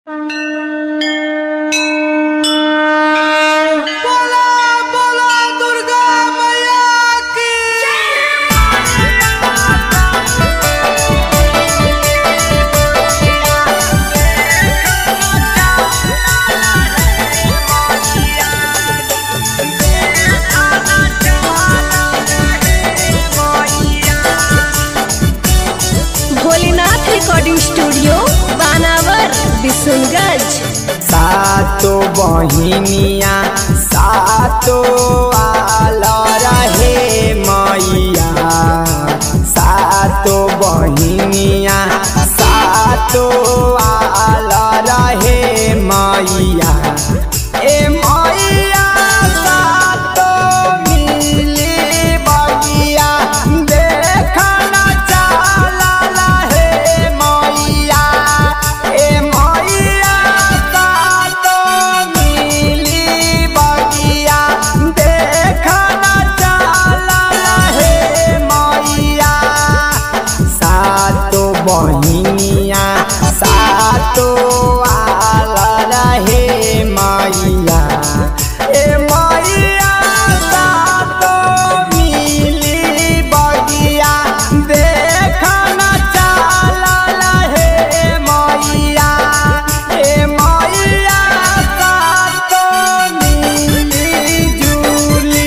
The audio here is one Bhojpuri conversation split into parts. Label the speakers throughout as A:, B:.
A: सातो बहिनिया सातो आल रहे मैया, सातो बहिनिया सातो आल रहे मैया। ए मैया सातो मिली बगिया देखना चला रहे मैया। ए मैया सातो मिली बगिया देखना चला रहे मैया। सातो बहिनिया सातो आल रहे मैया। ए मैया सातो मिली बगिया देखना चला रहे मैया। ए मैया सातो मिली जुली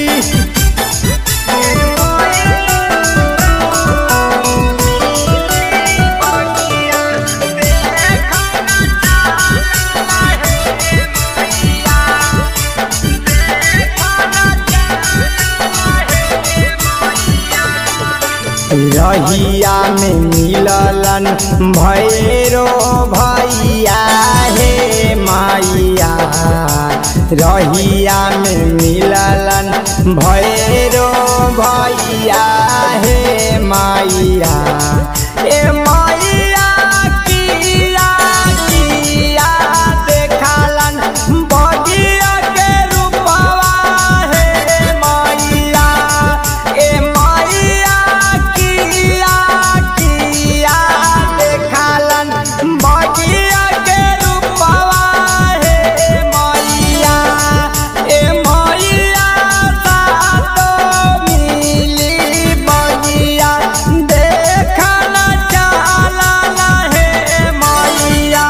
A: रहिया में मिललन भैरो भैया हे मैया। रहिया में मिललन भैरो भैया हे मैया। ए मैया किया किया देखलन बगिया के रूपवा हे मैया। ए मैया किया किया देखलन बगिया के रूपवा हे मैया। ए मैया सातो मिली बगिया देखना चला रहे मैया।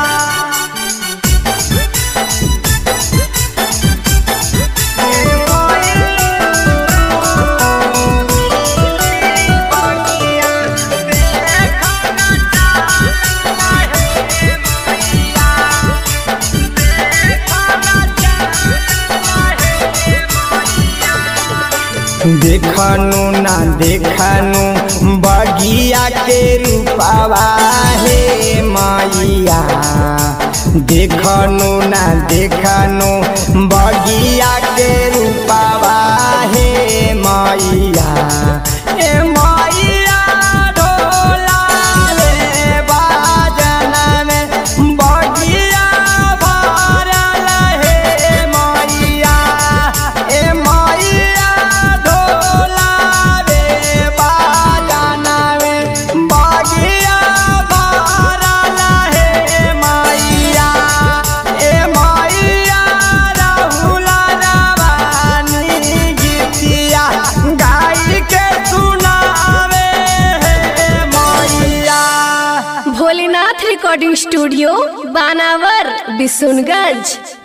A: देखनु ना देखनु बगिया के रूपवा हे मैया। देखनु ना देखनु बगिया के रूपवा हे मैया। ए मैया ढोला रे बाजना में बगिया भरल हे मैया। ए मैया ढोला रे बाजना में बगिया भरल हे मैया। ए मैया राहुला रवानी गीतिया गाई के सुनावे हे मैया।
B: Bholenath recording studio Banawar Bishunganj.